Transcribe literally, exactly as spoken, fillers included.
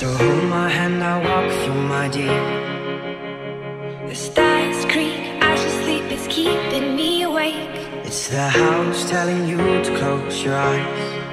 So hold my hand, I'll walk with you, my dear. The stars creak, as you sleep, it's keeping me awake. It's the house telling you to close your eyes.